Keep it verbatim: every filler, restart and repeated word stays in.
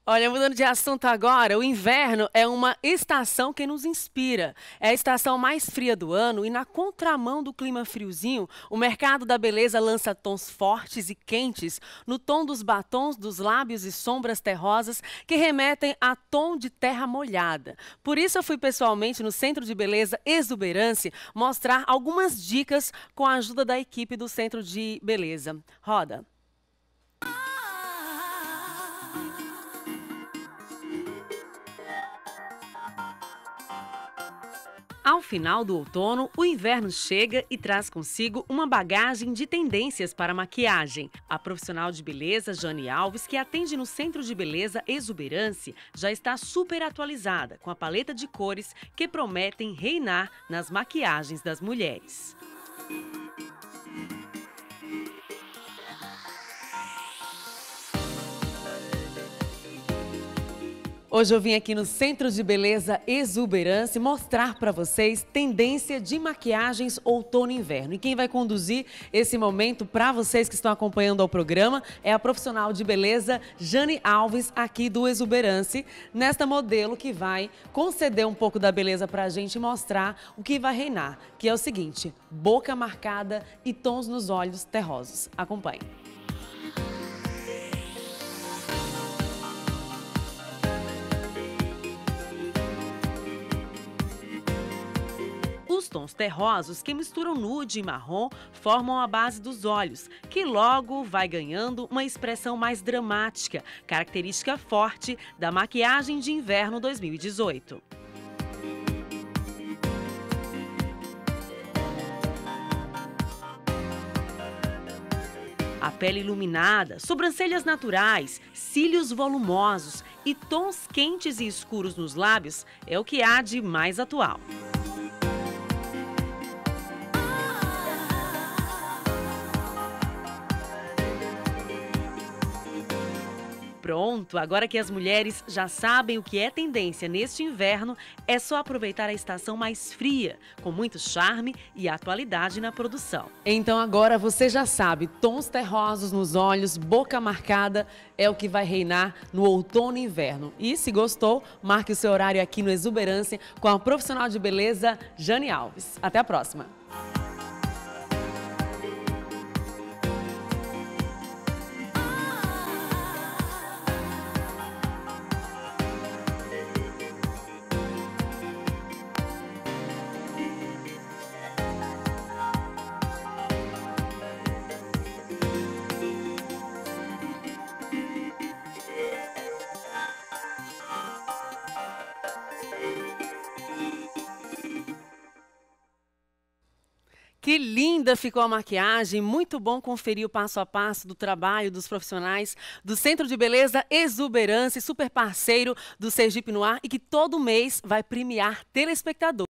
Olha, mudando de assunto agora, o inverno é uma estação que nos inspira. É a estação mais fria do ano e, na contramão do clima friozinho, o mercado da beleza lança tons fortes e quentes no tom dos batons, dos lábios e sombras terrosas que remetem a tom de terra molhada. Por isso eu fui pessoalmente no Centro de Beleza Exuberance mostrar algumas dicas com a ajuda da equipe do Centro de Beleza. Roda! Ao final do outono, o inverno chega e traz consigo uma bagagem de tendências para a maquiagem. A profissional de beleza Jane Alves, que atende no Centro de Beleza Exuberance, já está super atualizada com a paleta de cores que prometem reinar nas maquiagens das mulheres. Hoje eu vim aqui no Centro de Beleza Exuberance mostrar para vocês tendência de maquiagens outono e inverno. E quem vai conduzir esse momento para vocês que estão acompanhando ao programa é a profissional de beleza Jane Alves, aqui do Exuberance, nesta modelo que vai conceder um pouco da beleza para a gente e mostrar o que vai reinar, que é o seguinte: boca marcada e tons nos olhos terrosos. Acompanhe. Os tons terrosos, que misturam nude e marrom, formam a base dos olhos, que logo vai ganhando uma expressão mais dramática, característica forte da maquiagem de inverno dois mil e dezoito. A pele iluminada, sobrancelhas naturais, cílios volumosos e tons quentes e escuros nos lábios é o que há de mais atual. Pronto, agora que as mulheres já sabem o que é tendência neste inverno, é só aproveitar a estação mais fria, com muito charme e atualidade na produção. Então agora você já sabe, tons terrosos nos olhos, boca marcada, é o que vai reinar no outono e inverno. E se gostou, marque o seu horário aqui no Exuberance com a profissional de beleza Jane Alves. Até a próxima! Que linda ficou a maquiagem, muito bom conferir o passo a passo do trabalho dos profissionais do Centro de Beleza Exuberance, super parceiro do Sergipe no Ar e que todo mês vai premiar telespectadores.